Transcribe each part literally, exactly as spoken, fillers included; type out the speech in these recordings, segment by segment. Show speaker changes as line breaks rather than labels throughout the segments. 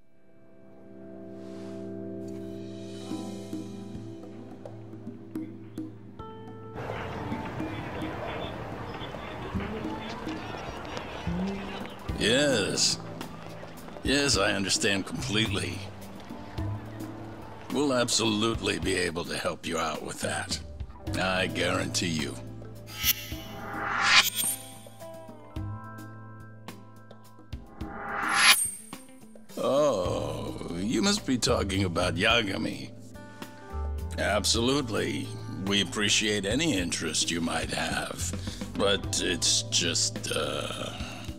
Yes. Yes, I understand completely. We'll absolutely be able to help you out with that. I guarantee you. Oh, you must be talking about Yagami. Absolutely. We appreciate any interest you might have. But it's just, uh...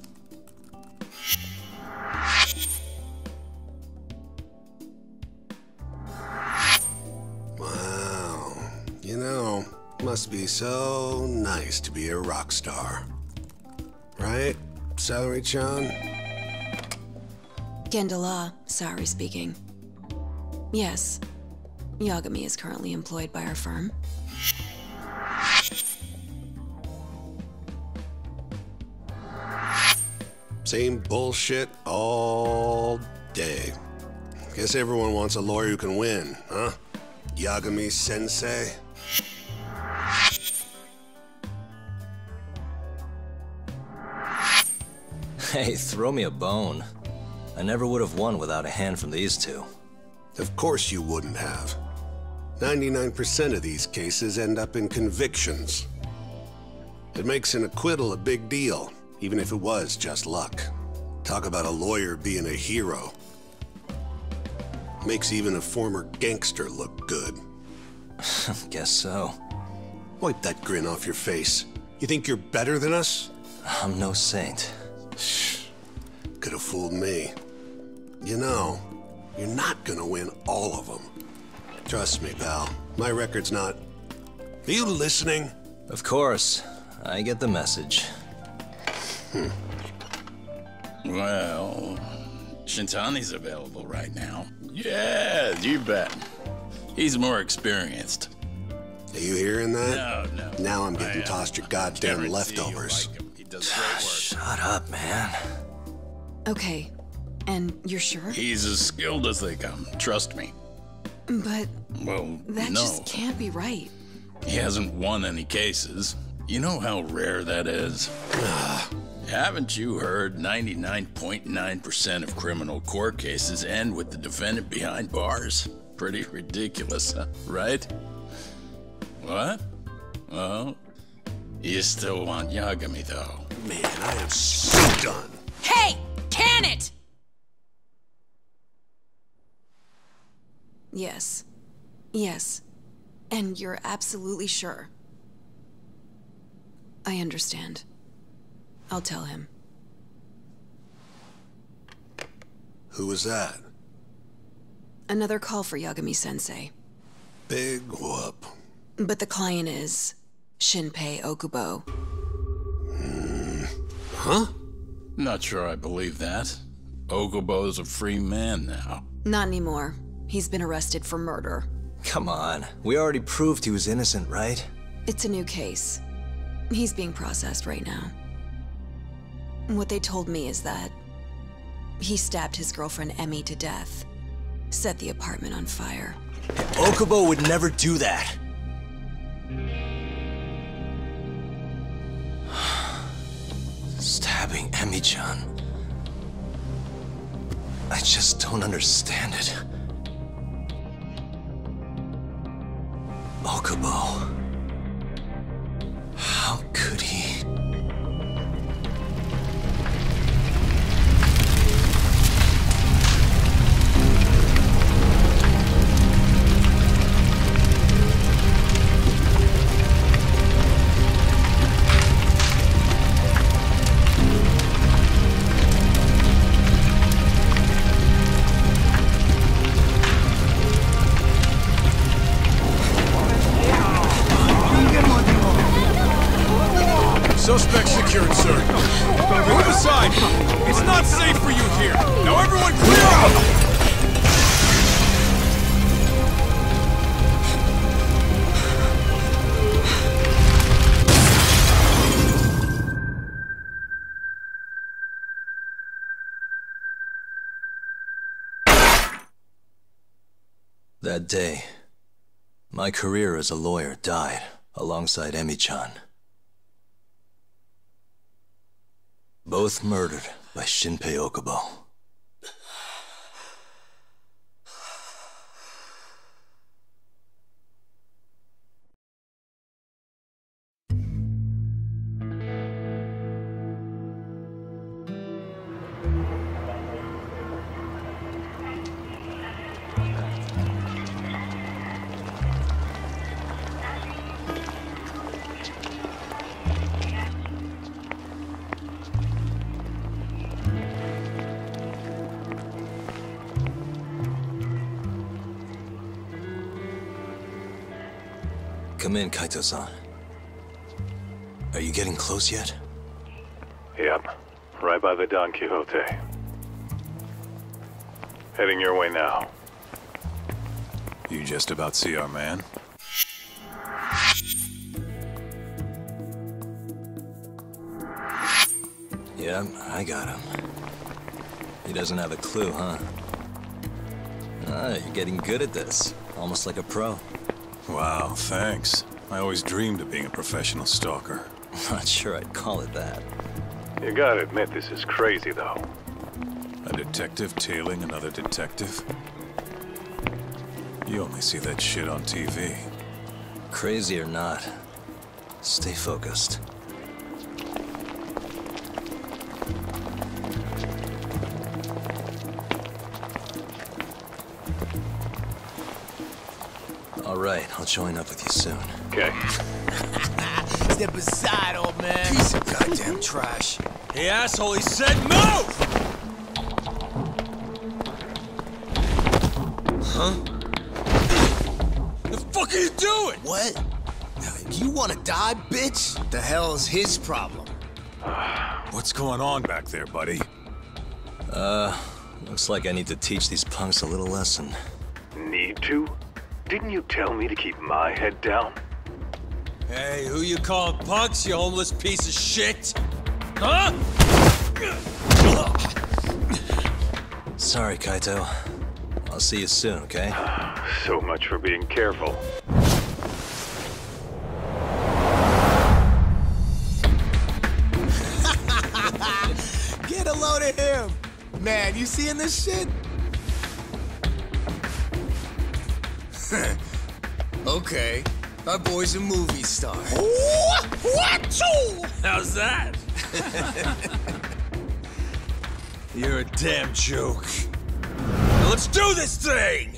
Wow. You know, must be so nice to be a rock star. Right, Celery-chan?
Gendala, Saori speaking. Yes, Yagami is currently employed by our firm.
Same bullshit all day. Guess everyone wants a lawyer who can win, huh? Yagami-sensei?
Hey, throw me a bone. I never would have won without a hand from these two.
Of course you wouldn't have. ninety-nine percent of these cases end up in convictions. It makes an acquittal a big deal, even if it was just luck. Talk about a lawyer being a hero. Makes even a former gangster look good.
Guess so.
Wipe that grin off your face. You think you're better than us?
I'm no saint.
Shh. Could have fooled me. You know, you're not gonna win all of them. Trust me, pal. My record's not... Are you listening?
Of course. I get the message.
Hmm.
Well, Shintani's available right now. Yeah, you bet. He's more experienced.
Are you hearing that?
No, no.
Now I'm getting
I, uh,
tossed your goddamn
guarantee
leftovers.
you'll like him. He does great work.
Shut up, man.
Okay, and you're sure?
He's as skilled as they come, trust me.
But
Well,
that
no.
just can't be right.
He hasn't won any cases. You know how rare that is? Haven't you heard ninety-nine point nine percent of criminal court cases end with the defendant behind bars? Pretty ridiculous, huh? Right? What? Well, you still want Yagami, though.
Man, I am so done.
Hey! Can it! Yes. Yes. And you're absolutely sure. I understand. I'll tell him.
Who was that?
Another call for Yagami-sensei.
Big whoop.
But the client is Shinpei Okubo.
Hmm. Huh?
Not sure I believe that. Okubo's a free man now.
Not anymore. He's been arrested for murder.
Come on. We already proved he was innocent, right?
It's a new case. He's being processed right now. What they told me is that he stabbed his girlfriend Emmy to death, set the apartment on fire.
Okubo would never do that. Stabbing Emmy-chan. I just don't understand it. Okubo. How could he?
Suspect secured, sir. Move aside! It's not safe for you here! Now everyone clear out!
That day, my career as a lawyer died alongside Emi-chan. Both murdered by Shinpei Okubo. Come in, Kaito-san. Are you getting close yet?
Yep. Right by the Don Quixote. Heading your way now.
You just about see our man?
Yeah, I got him. He doesn't have a clue, huh? Ah, you're getting good at this. Almost like a pro.
Wow, thanks. I always dreamed of being a professional stalker.
Not sure I'd call it that.
You gotta admit this is crazy, though.
A detective tailing another detective? You only see that shit on T V.
Crazy or not, stay focused. All right, I'll join up with you soon.
Okay.
Step aside, old man.
Piece of goddamn trash.
Hey, asshole, he said move!
Huh?
The fuck are you doing?
What? You wanna die, bitch? The hell's his problem?
What's going on back there, buddy?
Uh, looks like I need to teach these punks a little lesson.
Need to? Didn't you tell me to keep my head down?
Hey, who you calling punks, you homeless piece of shit? Huh?
Sorry, Kaito. I'll see you soon, okay?
So much for being careful.
Get a load of him! Man, you seeing this shit? Okay, our boy's a movie star.
What?
How's that? You're a damn joke. Now let's do this thing!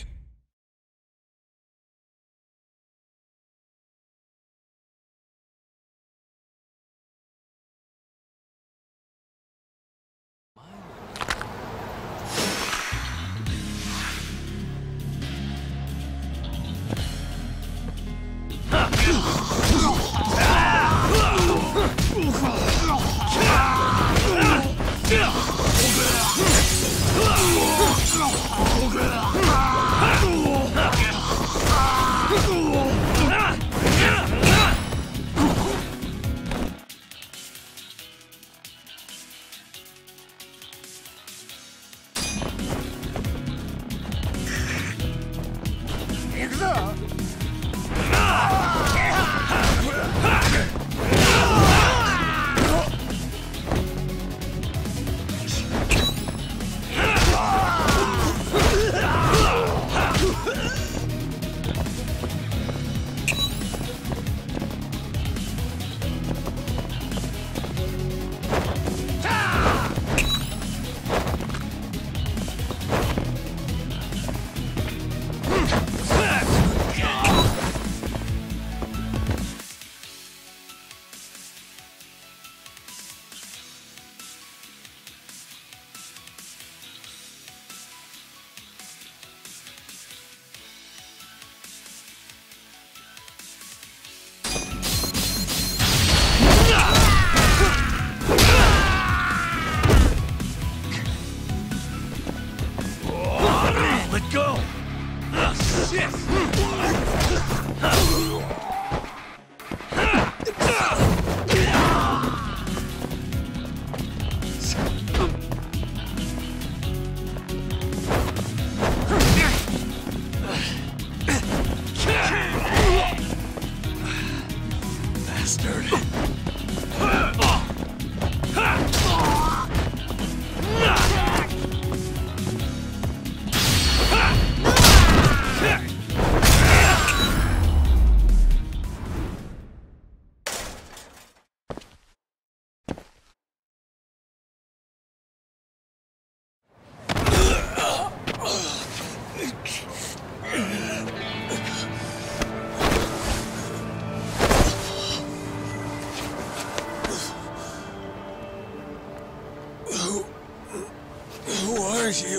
Here's you.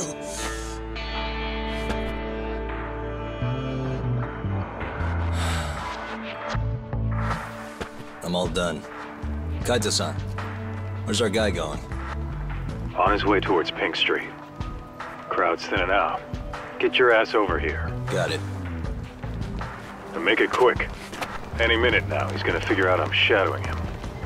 I'm all done. Kaito-san, where's our guy going?
On his way towards Pink Street. Crowd's thinning out. Get your ass over here.
Got it.
And make it quick. Any minute now, he's gonna figure out I'm shadowing him.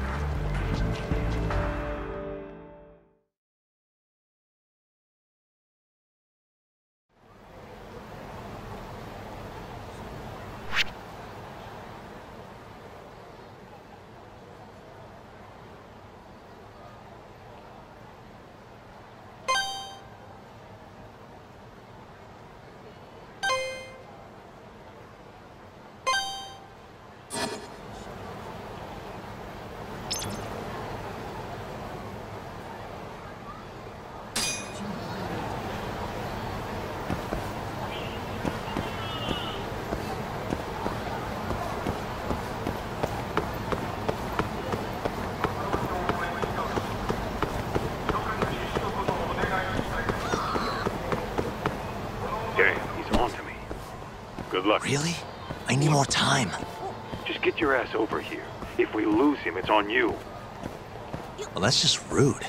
Good luck.
Really? I need more time.
Just get your ass over here. If we lose him, it's on you.
Well, that's just rude.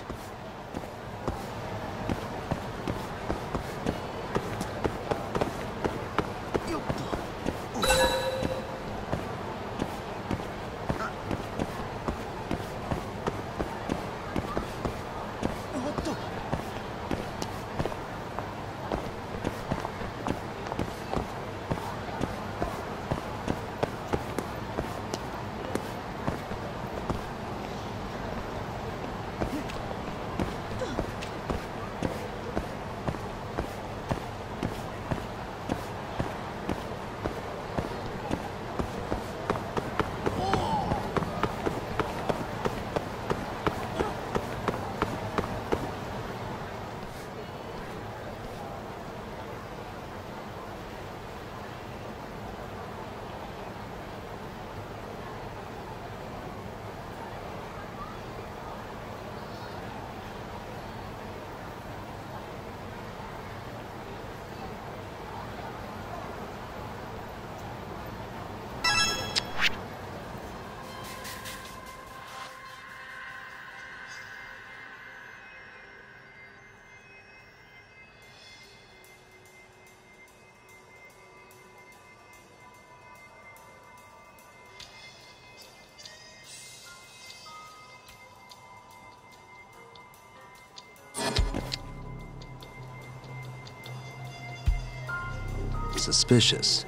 Suspicious.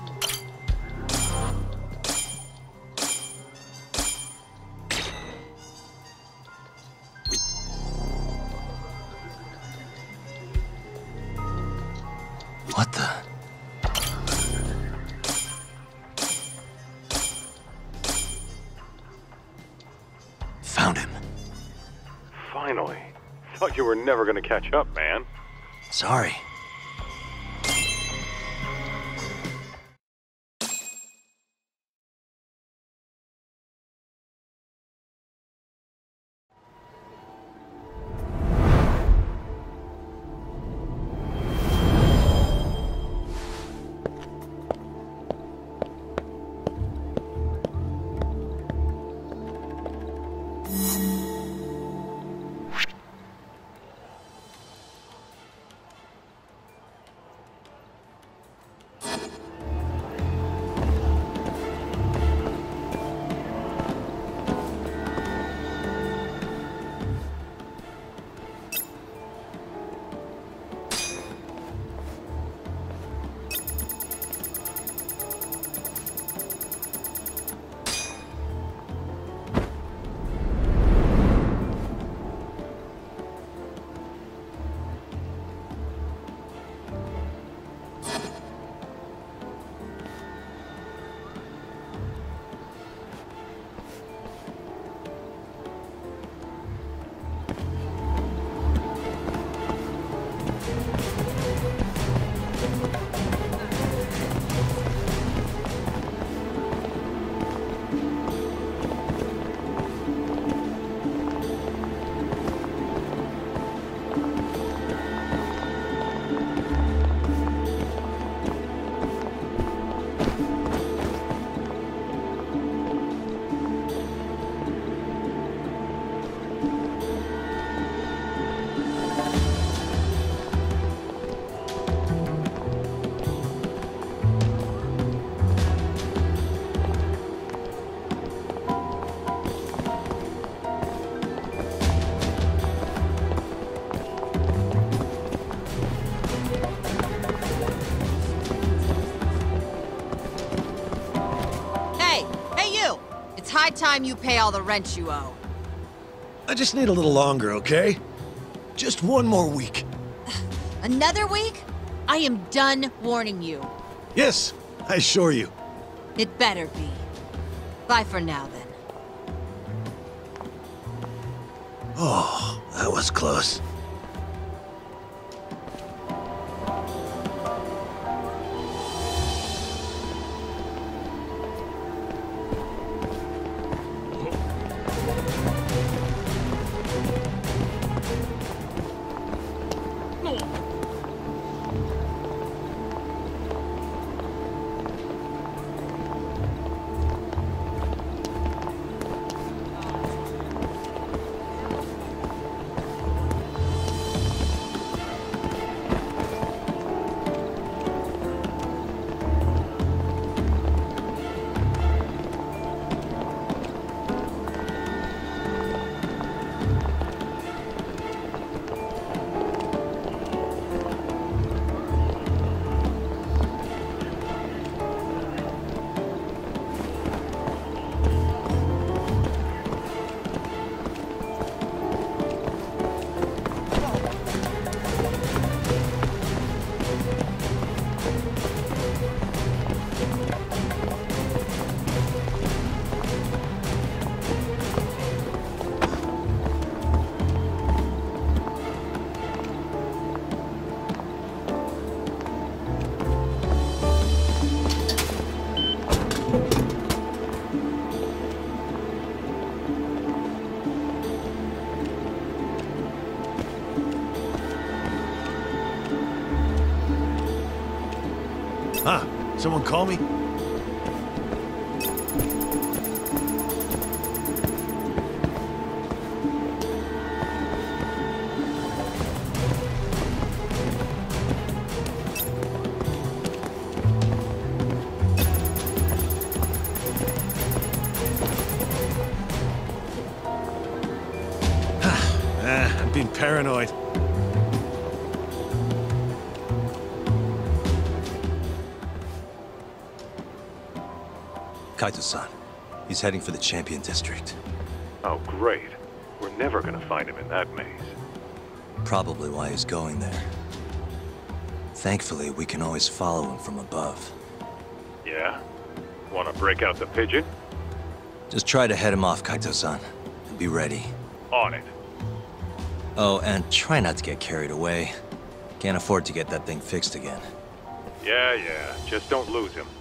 What the? Found him.
Finally. Thought you were never gonna catch up, man.
Sorry.
time you pay all the rent you owe.
I just need a little longer, okay? Just one more week.
Another week? I am done warning you.
Yes, I assure you.
It better be. Bye for now, then.
Oh, that was close. Huh? Someone call me? ah, I'm being paranoid.
Kaito-san. He's heading for the Champion District.
Oh, great. We're never gonna find him in that maze.
Probably why he's going there. Thankfully, we can always follow him from above.
Yeah? Wanna break out the pigeon?
Just try to head him off, Kaito-san. And be ready.
On it.
Oh, and try not to get carried away. Can't afford to get that thing fixed again.
Yeah, yeah. Just don't lose him.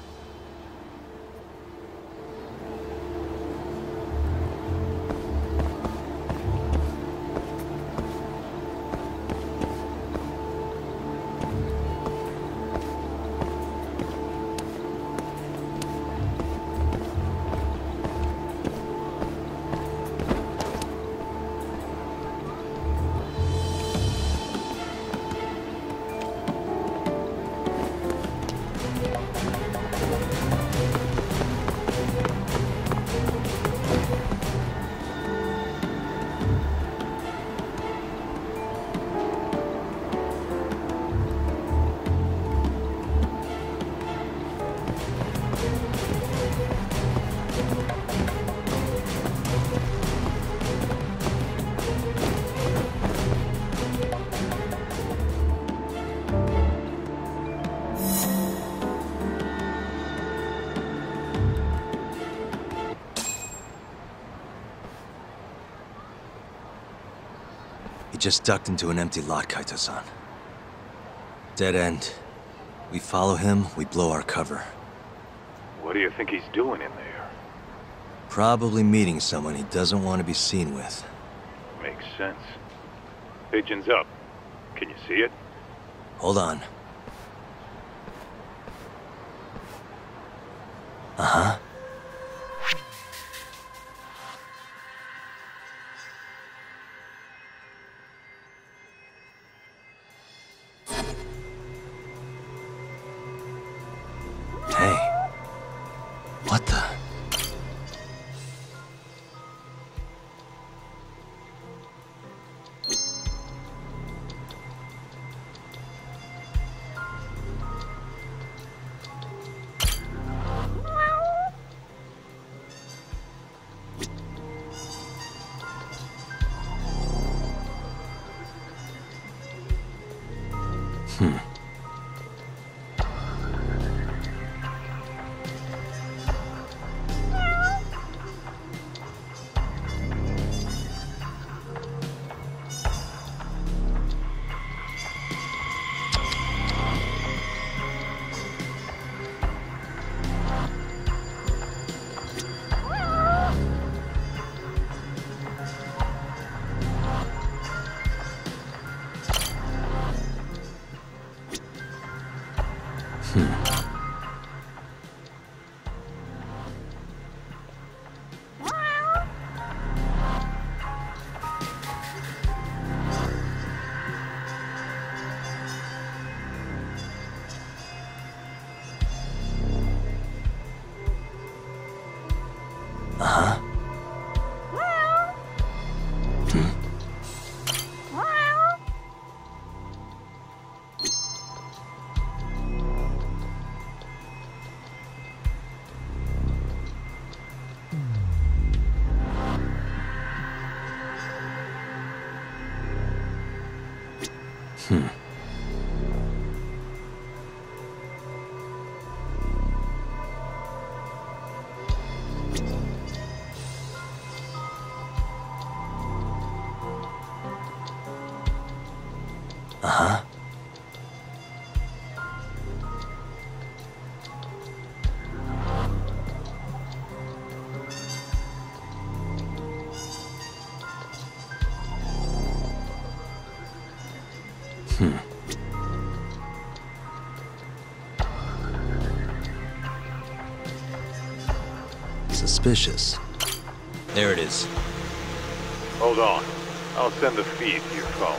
Just ducked into an empty lot, Kaito-san. Dead end. We follow him, we blow our cover.
What do you think he's doing in there?
Probably meeting someone he doesn't want to be seen with.
Makes sense. Pigeon's up. Can you see it?
Hold on. Uh-huh. What the? Hmm. Hmm. Uh-huh. Hmm. Suspicious. There it is.
Hold on. I'll send the feed to your phone.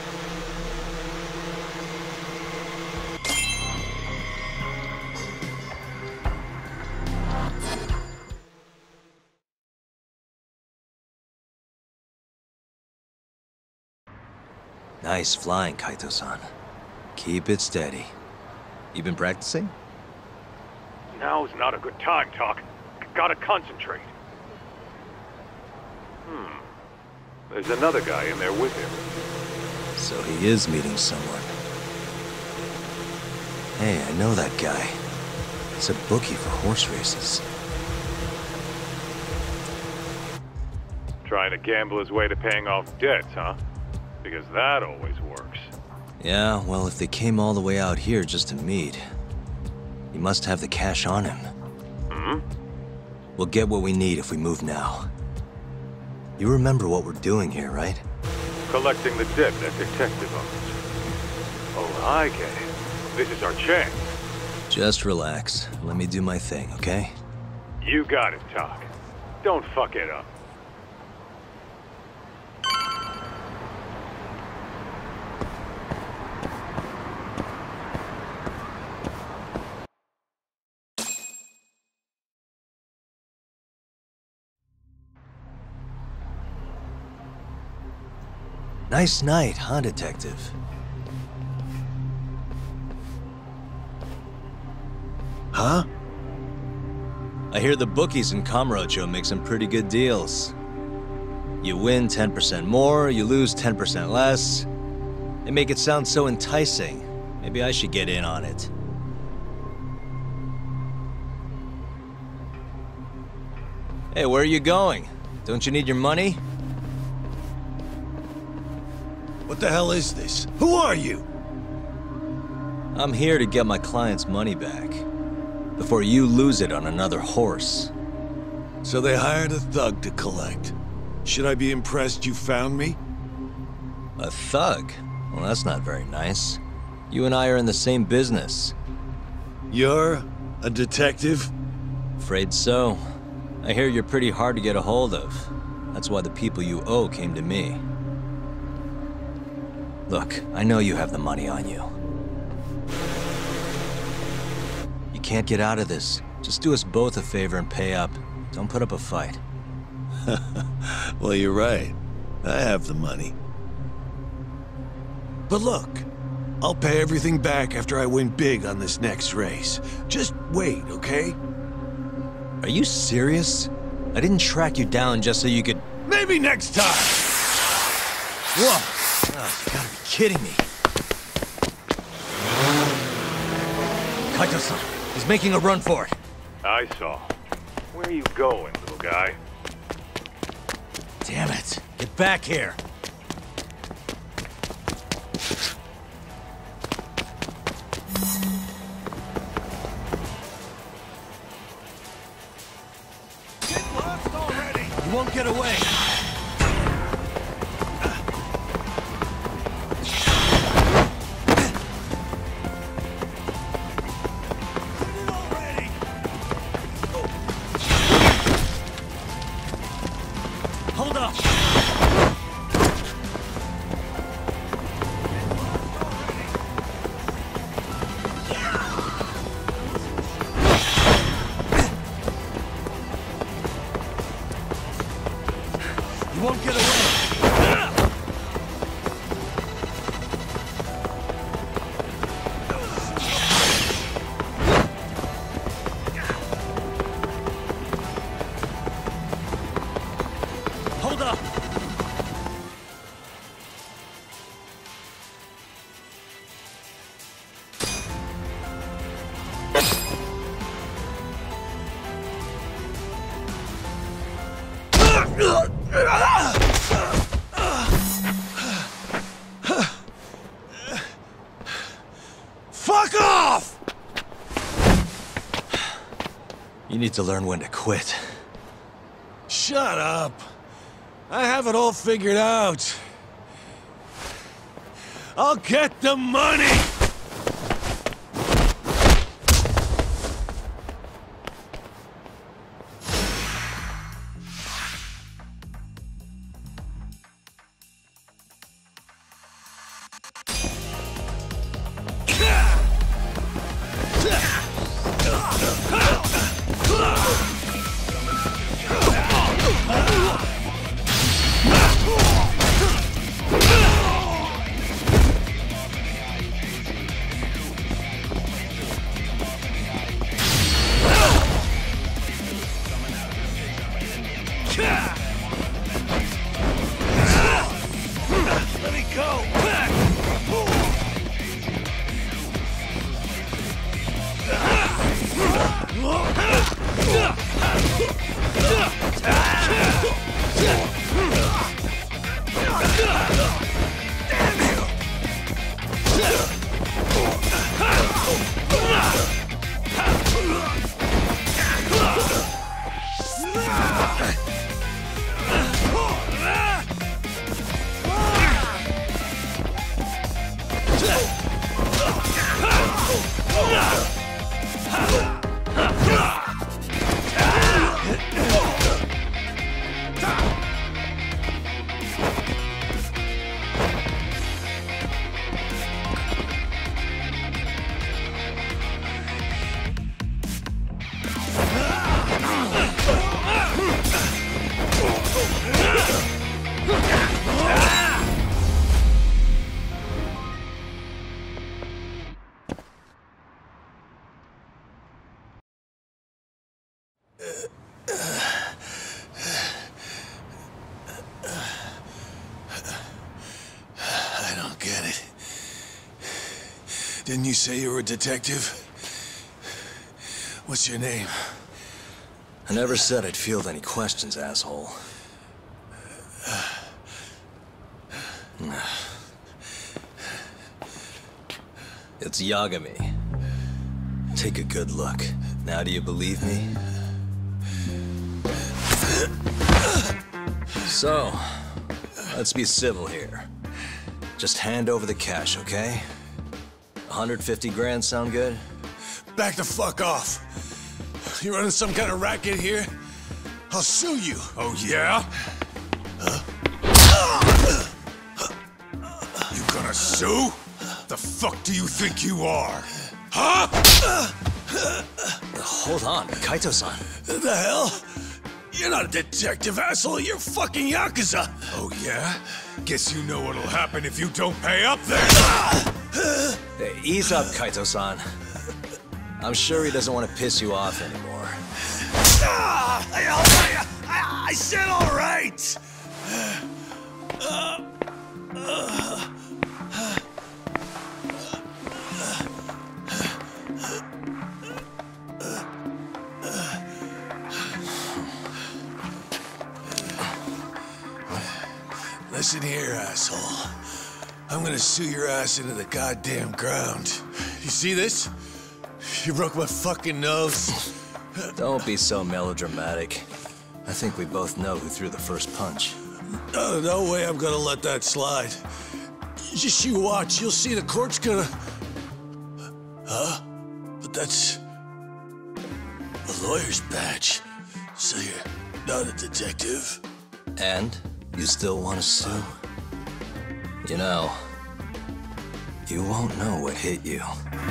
Nice flying, Kaito-san. Keep it steady. You been practicing?
Now's not a good time, Talk. Gotta concentrate. Hmm. There's another guy in there with him.
So he is meeting someone. Hey, I know that guy. He's a bookie for horse races.
Trying to gamble his way to paying off debts, huh? Because that always works.
Yeah, well, if they came all the way out here just to meet, he must have the cash on him.
Hmm?
We'll get what we need if we move now. You remember what we're doing here, right?
Collecting the debt that detective owes. Oh, I get it. This is our chance.
Just relax. Let me do my thing, okay?
You got it, Talk. Don't fuck it up.
Nice night, huh, Detective?
Huh?
I hear the bookies in Kamurocho make some pretty good deals. You win ten percent more, you lose ten percent less. They make it sound so enticing. Maybe I should get in on it. Hey, where are you going? Don't you need your money?
What the hell is this? Who are you?
I'm here to get my client's money back. Before you lose it on another horse.
So they hired a thug to collect. Should I be impressed you found me?
A thug? Well, that's not very nice. You and I are in the same business.
You're a detective?
Afraid so. I hear you're pretty hard to get a hold of. That's why the people you owe came to me. Look, I know you have the money on you. You can't get out of this. Just do us both a favor and pay up. Don't put up a fight.
Well, you're right. I have the money. But look, I'll pay everything back after I win big on this next race. Just wait, okay?
Are you serious? I didn't track you down just so you could...
Maybe next time!
Whoa! Oh, you gotta be kidding me. Kaito-san, he's making a run for it.
I saw. Where are you going, little guy?
Damn it. Get back here.
Get lost already!
You won't get away. Hold up! You won't get away! Hold up!
Fuck off!
You need to learn when to quit.
Shut up. I have it all figured out. I'll get the money! Let me go! I don't get it. Didn't you say you were a detective? What's your name?
I never said I'd field any questions, asshole. It's Yagami. Take a good look. Now do you believe me? So, let's be civil here. Just hand over the cash, okay? one hundred fifty grand sound good?
Back the fuck off. You running some kind of racket here? I'll sue you.
Oh, yeah? You gonna sue? The fuck do you think you are? Huh?
Hold on, Kaito-san.
The hell? You're not a detective, asshole. You're fucking Yakuza.
Oh, yeah? Guess you know what'll happen if you don't pay up then.
Hey, ease up, Kaito-san. I'm sure he doesn't want to piss you off anymore.
Ah, I, I, I said all right. Uh, uh, Listen here, asshole. I'm gonna sue your ass into the goddamn ground. You see this? You broke my fucking nose.
Don't be so melodramatic. I think we both know who threw the first punch.
No, no way I'm gonna let that slide. Just you watch, you'll see the court's gonna... Huh? But that's... a lawyer's badge. So you're not a detective?
And? You still want to sue? You know, you won't know what hit you.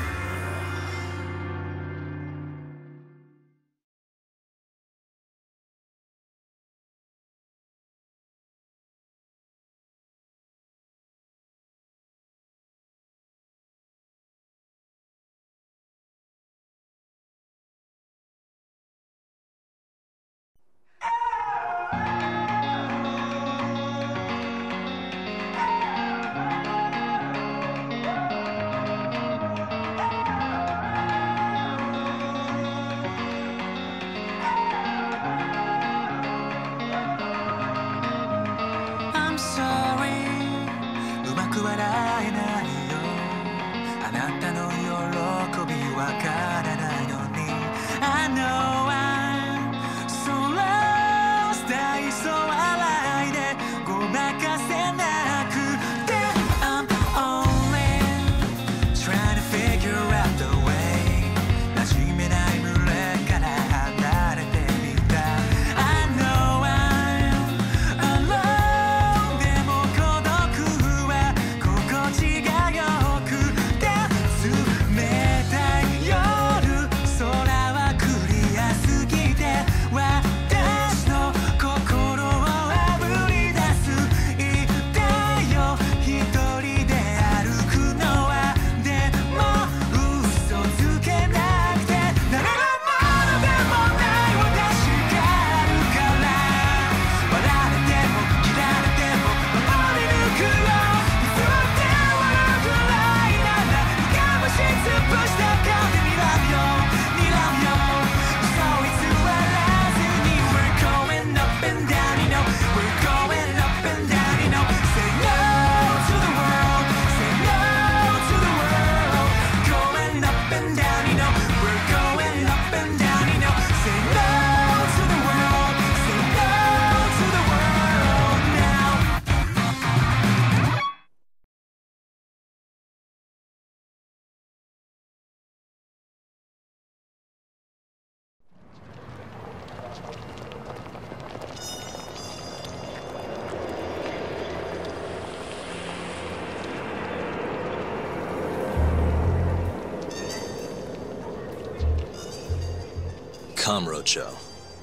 Kamurocho.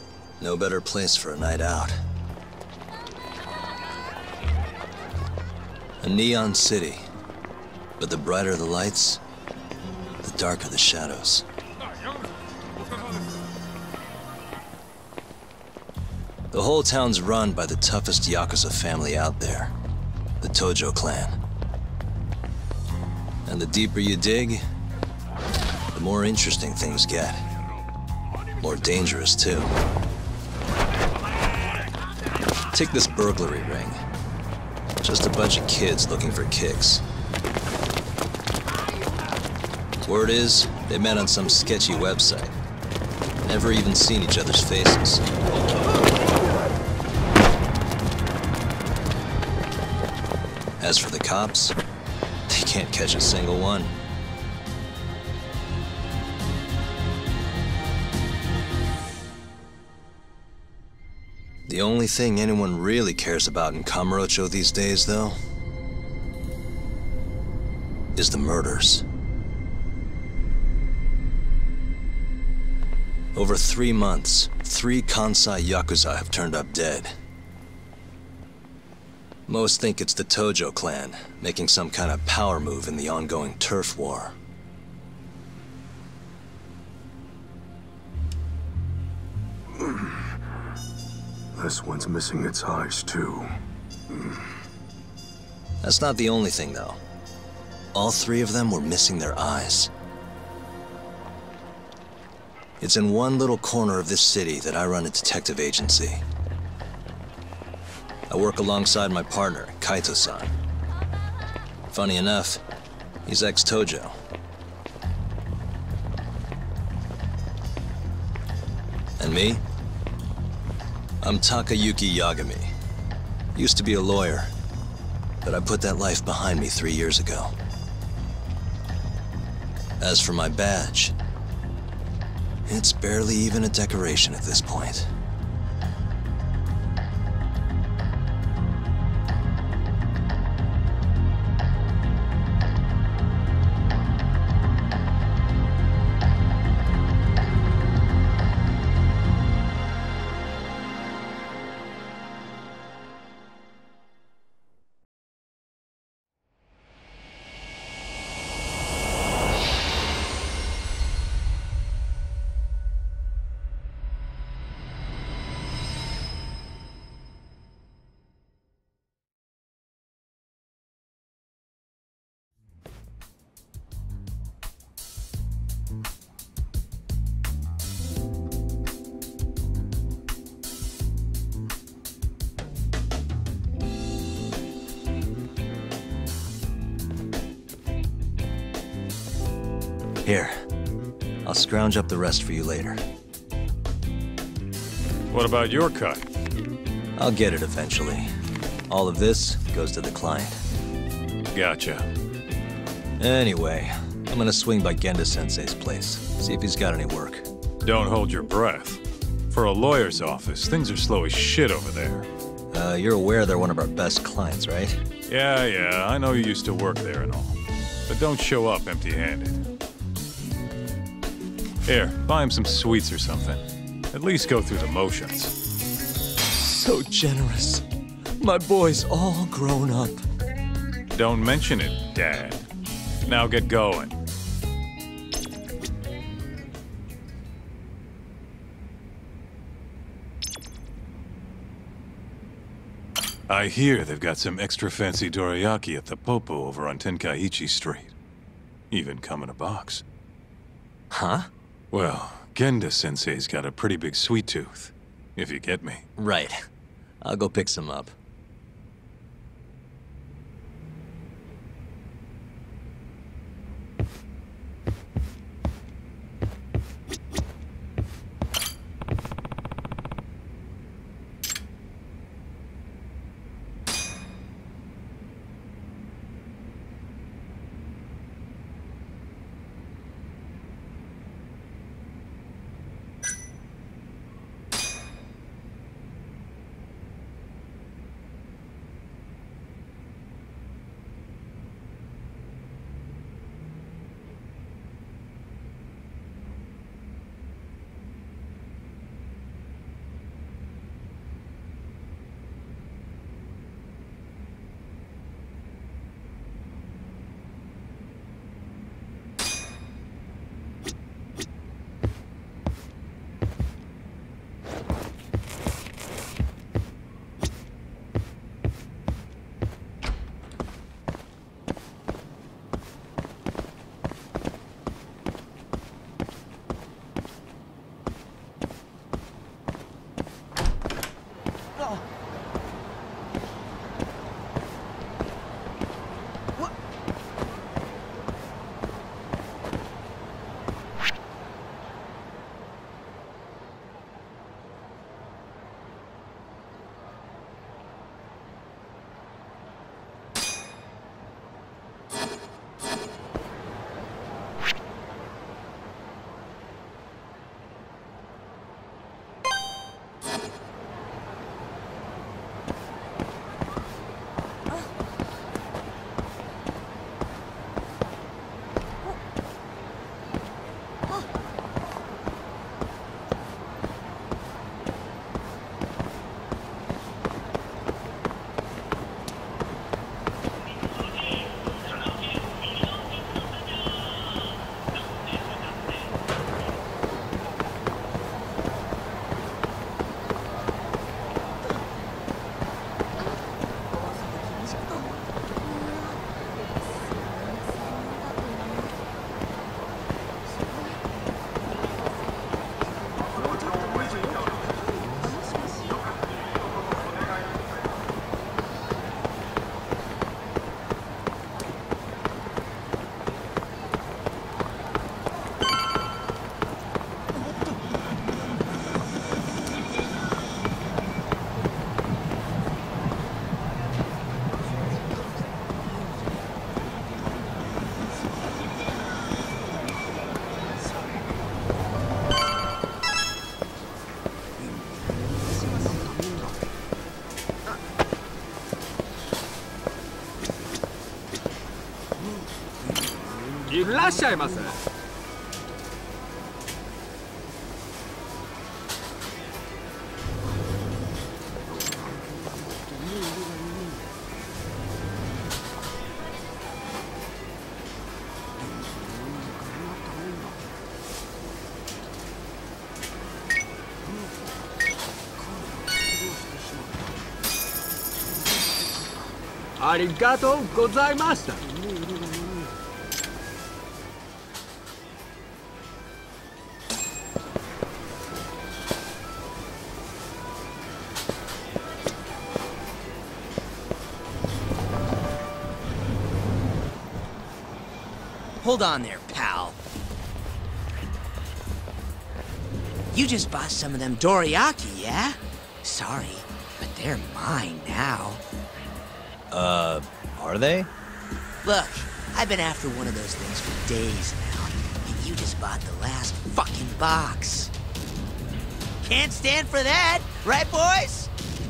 No better place for a night out. A neon city, but the brighter the lights, the darker the shadows. The whole town's run by the toughest Yakuza family out there, the Tojo clan. And the deeper you dig, the more interesting things get. More dangerous, too. Take this burglary ring. Just a bunch of kids looking for kicks. Word is, they met on some sketchy website. Never even seen each other's faces. As for the cops, they can't catch a single one. The only thing anyone really cares about in Kamurocho these days, though, is the murders. Over three months, three Kansai Yakuza have turned up dead. Most think it's the Tojo clan, making some kind of power move in the ongoing turf war.
This one's missing its eyes, too.
That's not the only thing, though. All three of them were missing their eyes. It's in one little corner of this city that I run a detective agency. I work alongside my partner, Kaito-san. Funny enough, he's ex-Tojo. And me? I'm Takayuki Yagami. Used to be a lawyer, but I put that life behind me three years ago. As for my badge, it's barely even a decoration at this point. Here, I'll scrounge up the rest for you later.
What about your cut?
I'll get it eventually. All of this goes to the client.
Gotcha.
Anyway, I'm gonna swing by Genda-sensei's place, see if he's got any work.
Don't hold your breath. For a lawyer's office, things are slow as shit over there.
Uh, you're aware they're one of our best clients, right?
Yeah, yeah, I know you used to work there and all. But don't show up empty-handed. Here, buy him some sweets or something. At least go through the motions.
So generous. My boy's all grown up.
Don't mention it, Dad. Now get going. I hear they've got some extra fancy dorayaki at the Popo over on Tenkaichi Street. Even come in a box.
Huh?
Well, Genda-sensei's got a pretty big sweet tooth, if you get me.
Right. I'll go pick some up.
いらっしゃいませ。ありがとうございました。
Hold on there, pal. You just bought some of them dorayaki, yeah? Sorry, but they're mine now.
Uh, are they?
Look, I've been after one of those things for days now, and you just bought the last fucking box. Can't stand for that, right, boys?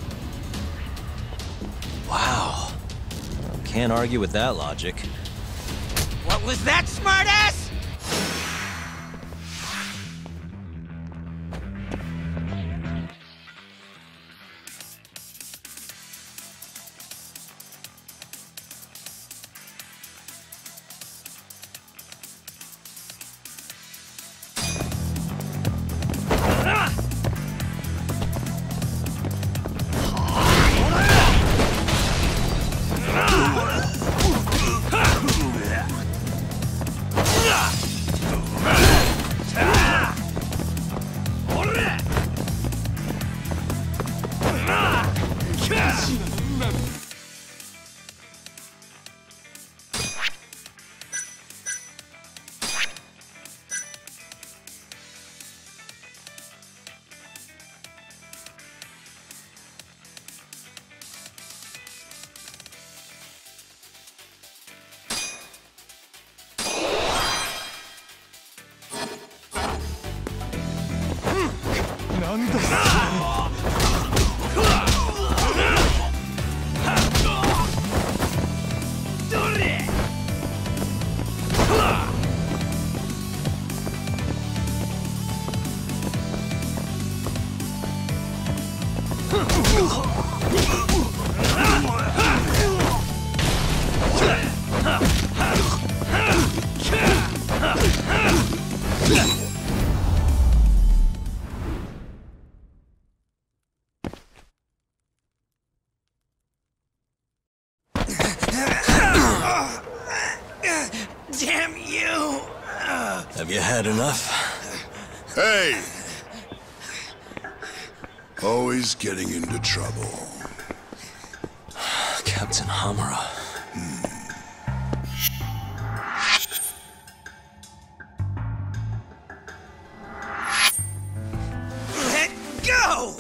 Wow. Can't argue with that logic.
What was that, smartass? Damn you!
Have you had enough?
Hey! Always getting into trouble.
Captain Hamura.
Let go!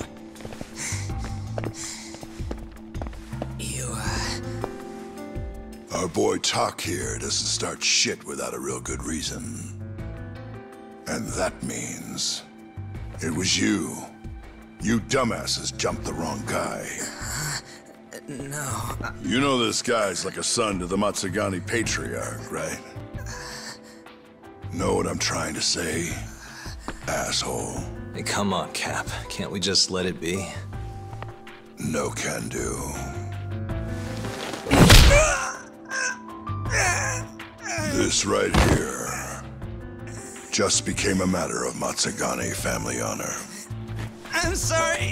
You, uh...
Our boy Tak here doesn't start shit without a real good reason. And that means... it was you. You dumbasses jumped the wrong guy.
No.
You know this guy's like a son to the Matsugani Patriarch, right? Know what I'm trying to say? Asshole.
Hey, come on, Cap. Can't we just let it be?
No can do. This right here just became a matter of Matsugani family honor.
I'm sorry.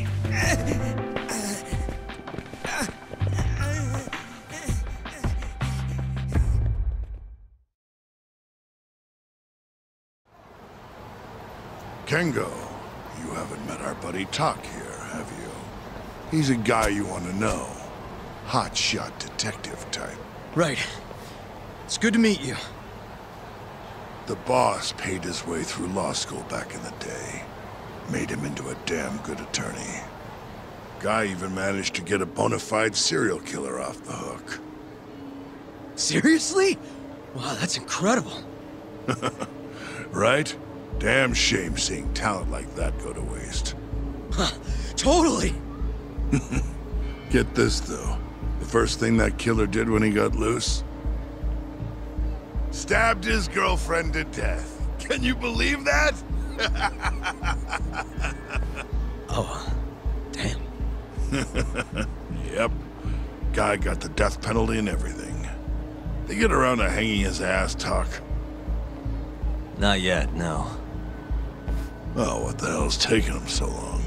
Kengo, you haven't met our buddy Tak here, have you? He's a guy you want to know. Hotshot detective type.
Right. It's good to meet you.
The boss paid his way through law school back in the day. Made him into a damn good attorney. Guy even managed to get a bona fide serial killer off the hook.
Seriously? Wow, that's incredible.
Right? Damn shame seeing talent like that go to waste.
Huh, totally.
Get this, though. The first thing that killer did when he got loose?
Stabbed his girlfriend to death. Can you believe that?
Oh, damn.
Yep. Guy got the death penalty and everything. They get around to hanging his ass, Tuck.
Not yet, no.
Oh, what the hell's taking him so long?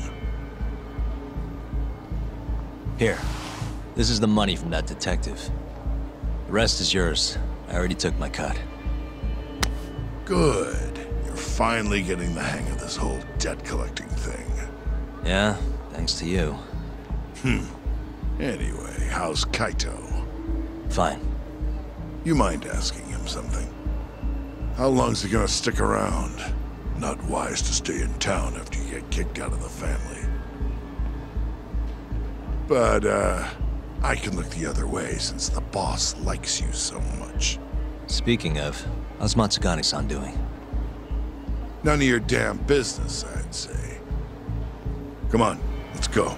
Here. This is the money from that detective. The rest is yours. I already took my cut.
Good. You're finally getting the hang of this whole debt collecting thing.
Yeah, thanks to you.
Hmm. Anyway, how's Kaito?
Fine.
You mind asking him something? How long's he gonna stick around? Not wise to stay in town after you get kicked out of the family. But, uh, I can look the other way since the boss likes you so much.
Speaking of, how's Matsugane-san doing?
None of your damn business, I'd say. Come on, let's go.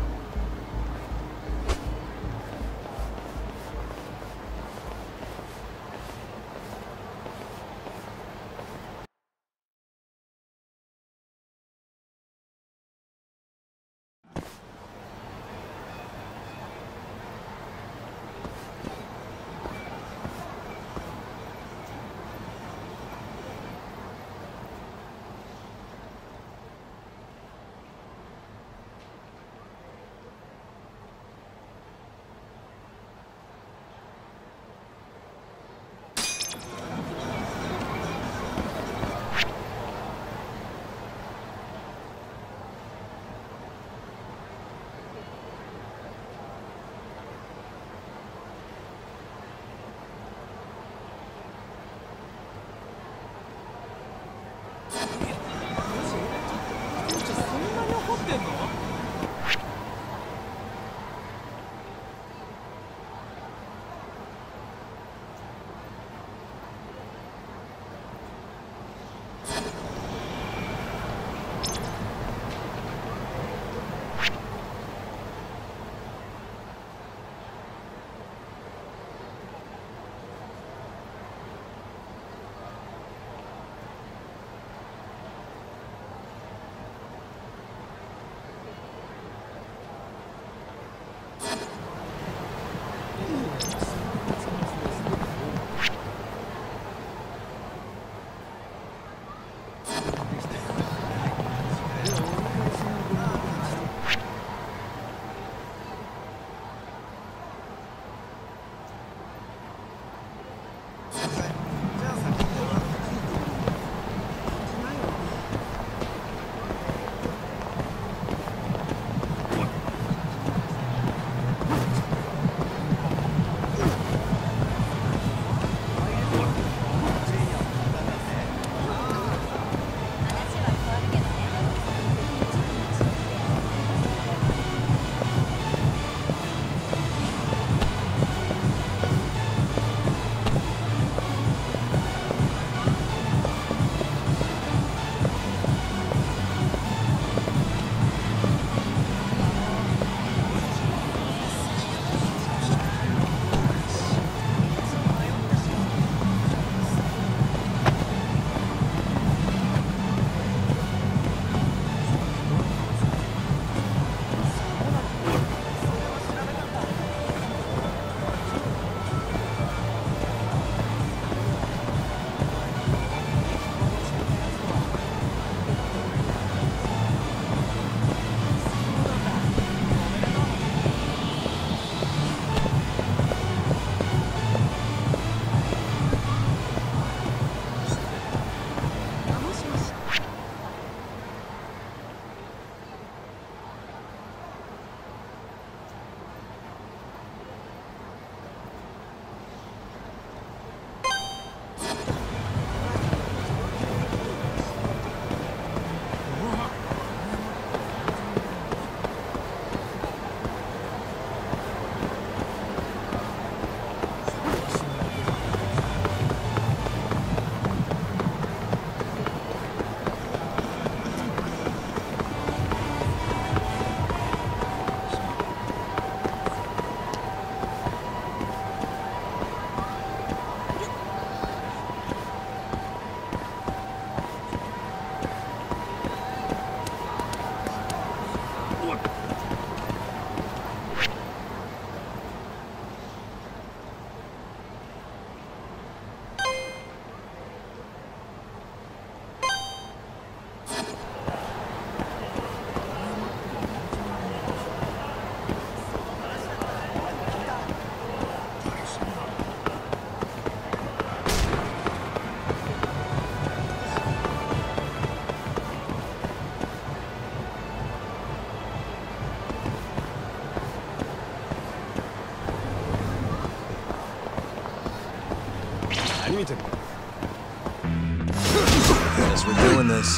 Guess we're doing this.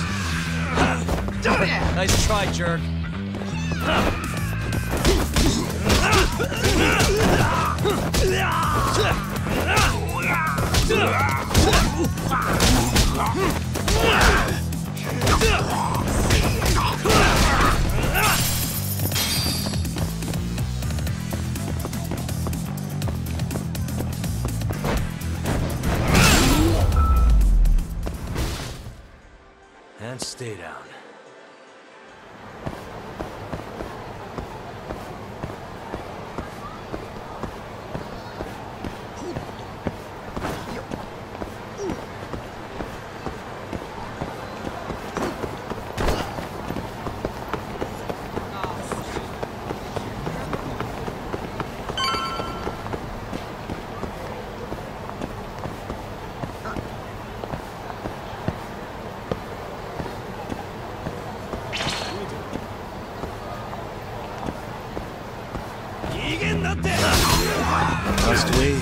Nice try, jerk. And stay down. Must we?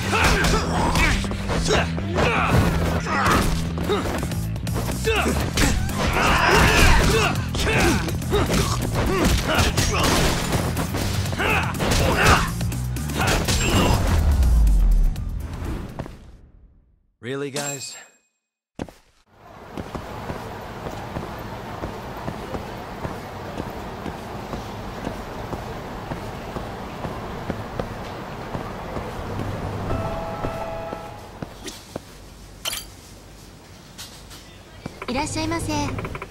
Really, guys?
I いらっしゃいませ。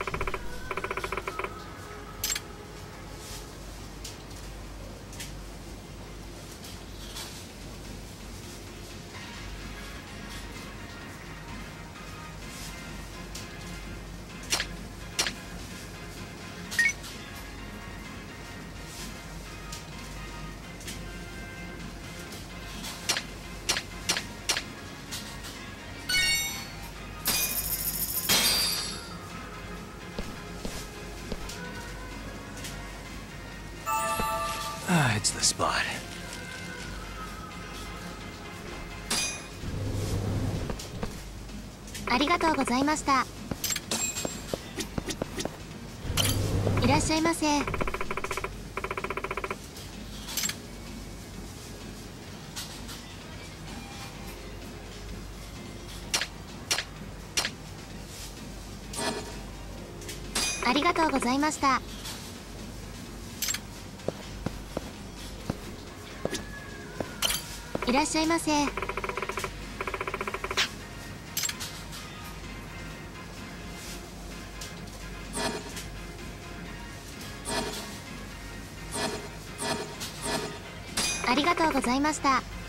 Ah, it's the spot.
ありがとうございました。いらっしゃいませ。ありがとうございました。いらっしゃいませ。ありがとうございました。